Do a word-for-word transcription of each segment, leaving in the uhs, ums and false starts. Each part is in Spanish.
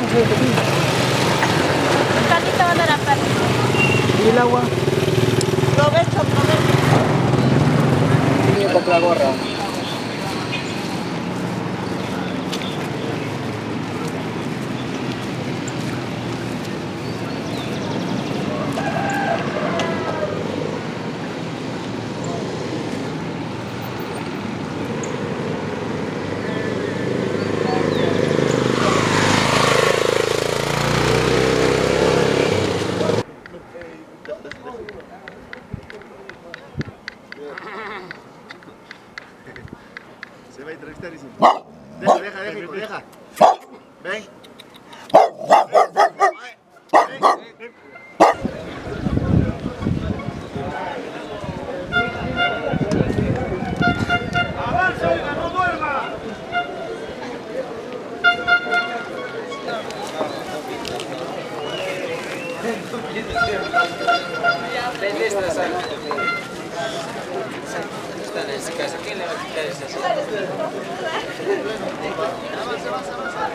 Carlita van a la parte. ¿Y el agua? Roberto, Roberto. Voy a comprar gorra. Se va a entrevistar y dice, deja, deja, deja, hijo, deja. Ven. ¡Avanza, oiga, no duerma! Vende esta sal. Están en esa casa. ¿Quién le va a quitar esa sal? Avanza, avanza, avanza.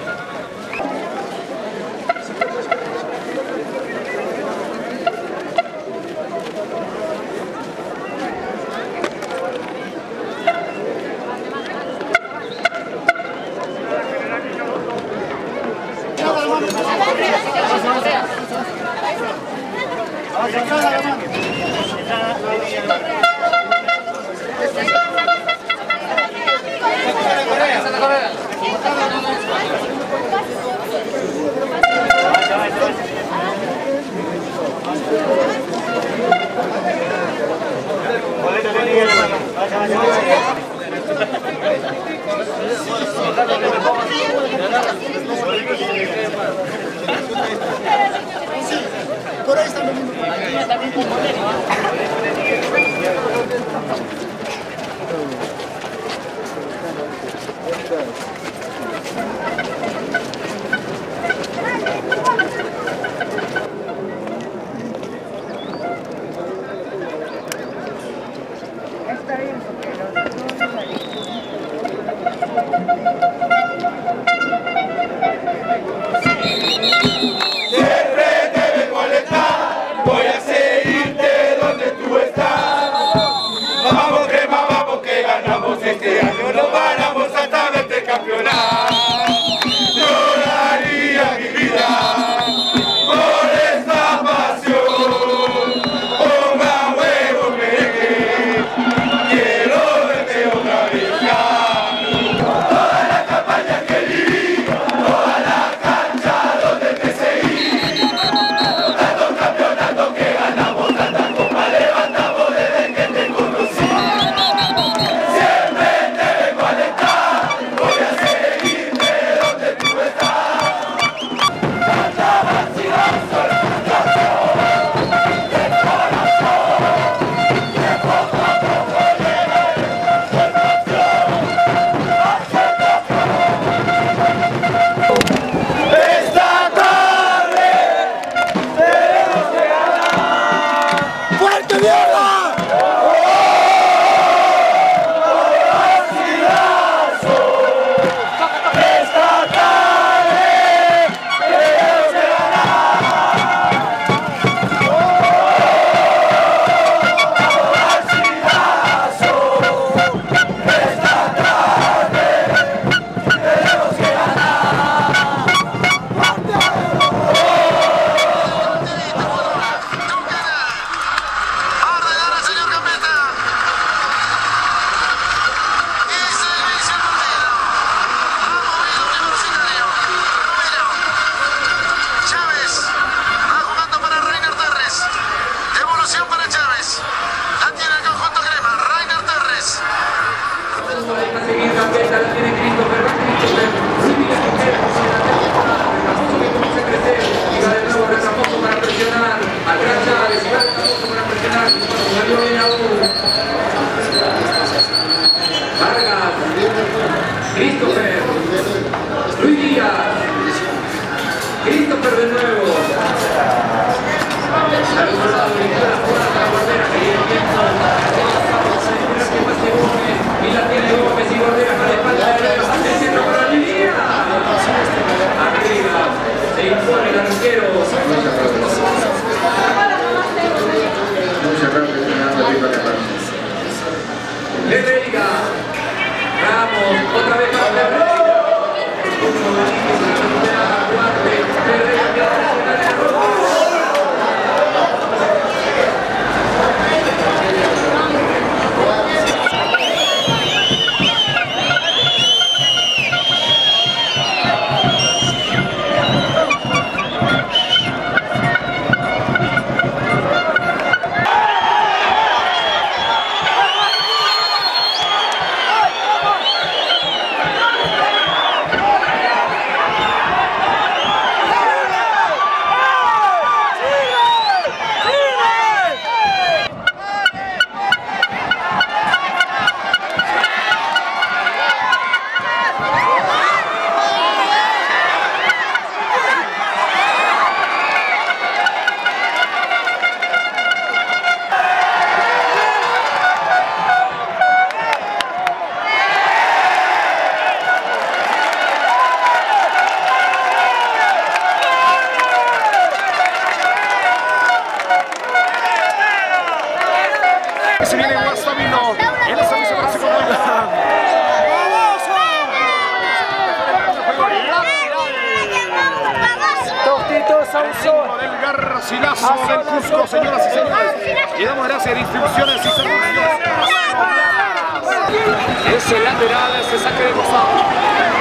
Por ahí está vendiendo. Está bien, porque los dos no Siempre te vengo a alentar, voy a seguirte donde tú estás. Vamos crema, vamos que ganamos este año, no paramos hasta verte campeonar. Yo daría mi vida por esta pasión, ponga huevo merengue, quiero verte otra vez ya. Toda la campaña que viví, toda la cancha donde te seguí, tanto campeonato que ganamos, tanta copa levantamos desde que te conocí. Siempre te vengo a alentar, voy a seguirte donde tú estás. Cantabas y danzas el corazón, el corazón, que poco a poco llega el esta tarde tenemos que ganar. ¡Fuerte, mierda! Esta tarde tenemos que ¡Ordenar al señor Gambetta! Y se inicia el partido. Ha movido Universitario. Romero. Chávez. Va jugando para Reiner Torres. Devolución para Chávez. La tiene el conjunto crema. Reiner Torres. A seguir Gambetta, la tiene Christopher, va Christopher. Si mira que quiere posicionar la temporada, Ramoso que comienza a crecer. Y va de nuevo Ramoso para presionar. Al gran Chávez, y va Ramoso para presionar. Salió bien aún. Vargas. Christopher. Luis Díaz. Christopher de nuevo. Al otro lado, inició la jugada para Guardera, que viene viendo. Que pase Gómez. Y la tiene Gómez y Guardera para la espalda de Leo. Hace el centro para la línea. Arriba. ritmo del Garcilaso del Cusco, señoras y señores. Y damos gracias de instrucciones y servicios. Ese lateral, ese saque de costado.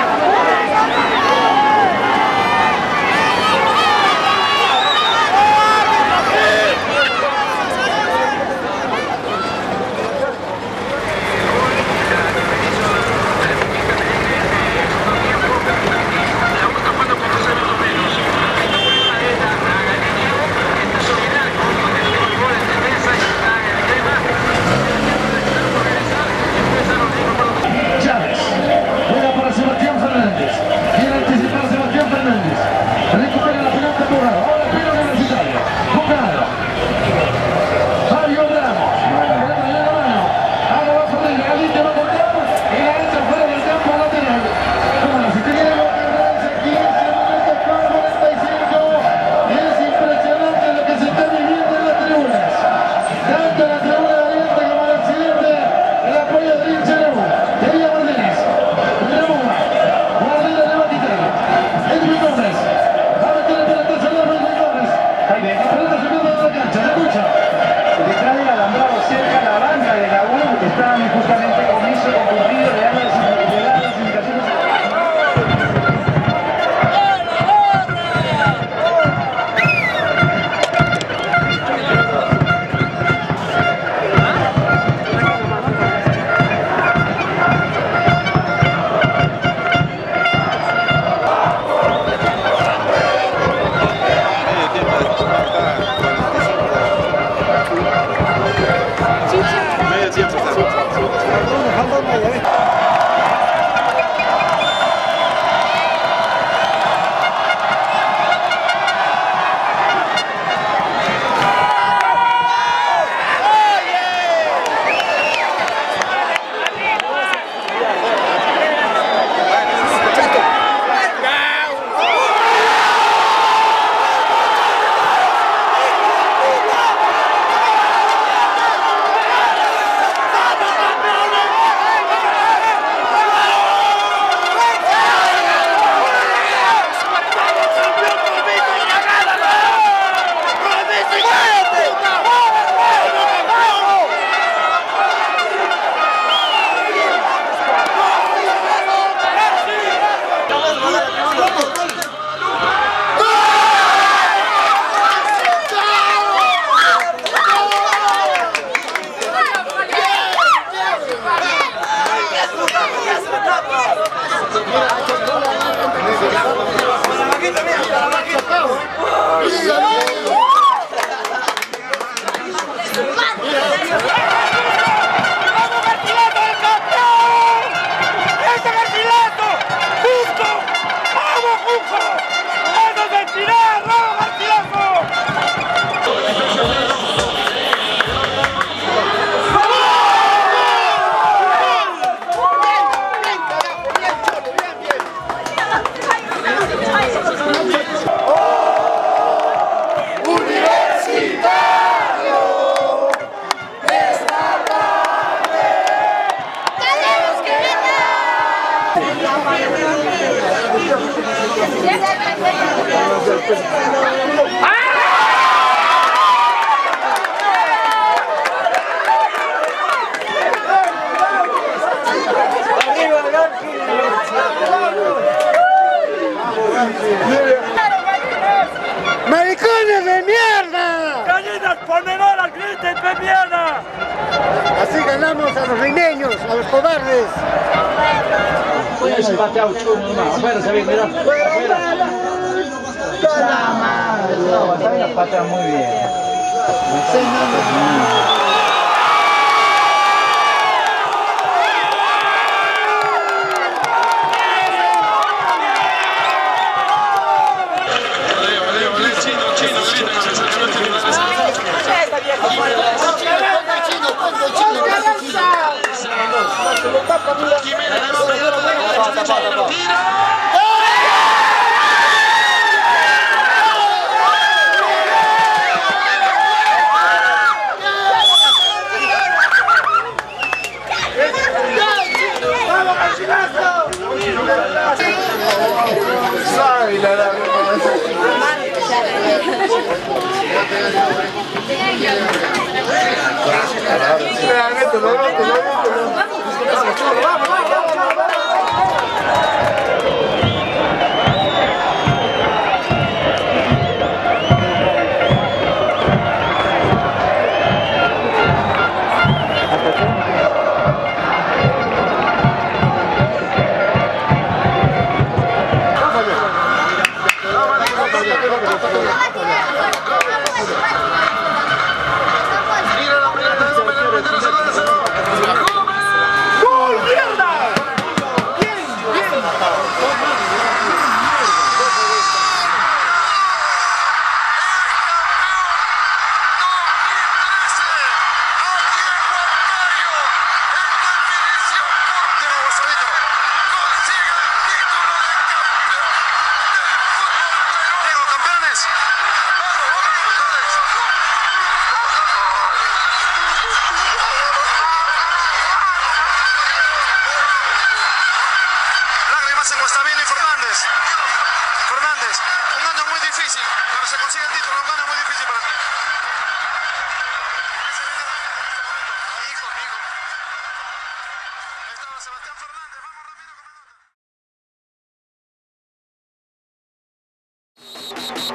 ¡Maricones de mierda! ¡Gallinas ponedoras, griten de mierda! Así ganamos a los rimeños, a los cobardes. Ese pateado chulo, no, afuera se ve, mira. Afuera. No, está la patea muy bien. Sorry, no, no, no. En Guastavino y Fernández. Fernández, un año muy difícil. Cuando se consigue el título, un año muy difícil para ti. Hijo, amigo. Ahí está Sebastián Fernández. Vamos, Ramiro, con la nota.